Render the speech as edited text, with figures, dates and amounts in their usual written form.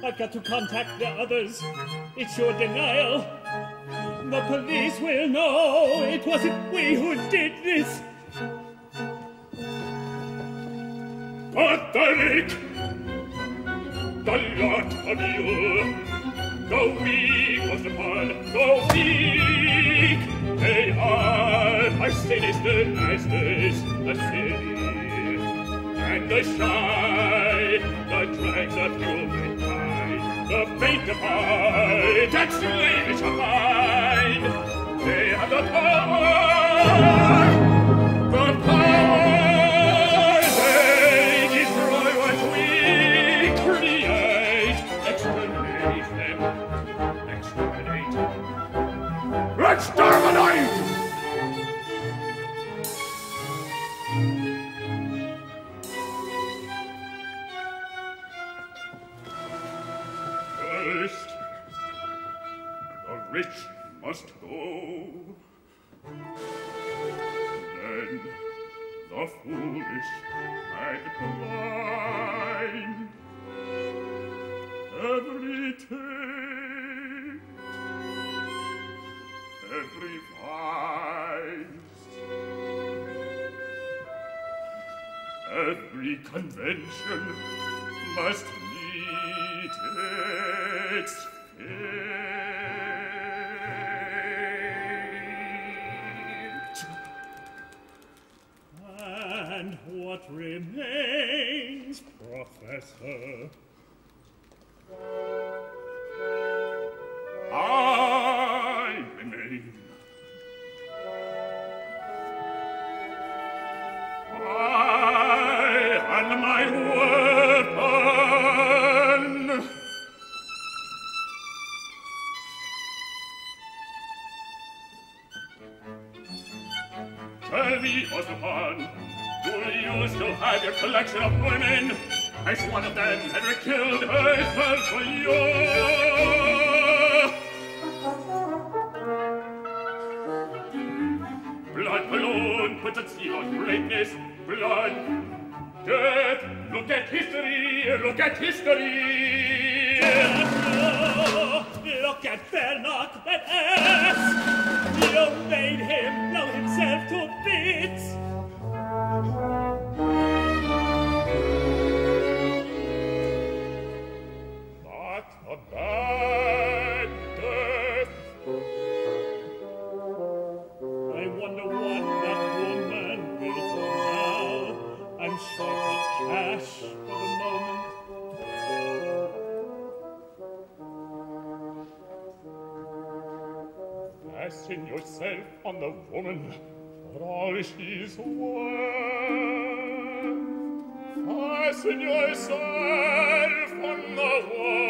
I've got to contact the others. It's your denial. The police will know it wasn't we who did this. Pathetic! The lot of you! Go weak, Ossipon, go weak! They are our sinister masters, the silly and the shy, the dregs of humankind, the faint of heart and slavish of mind. They have the power! The power! They destroy what we create. Exterminate them. Exterminate. Exterminate! First, the rich must go. Then, the foolish and blind. Every taint, every vice, every convention must meet its fate. And what remains, Professor? I remain. I and my weapon. Tell me, Ossipon, do you still have your collection of women? Has one of them ever killed herself for you? Blood alone puts a seal on greatness. Blood, death. Look at history. Look at history. Look at Verloc, that ass! You made him blow himself to bits. What a bad death! I wonder what that woman will do now. I'm short of cash for the moment. Fasten yourself on the woman for all she's worth. Fasten yourself on the woman.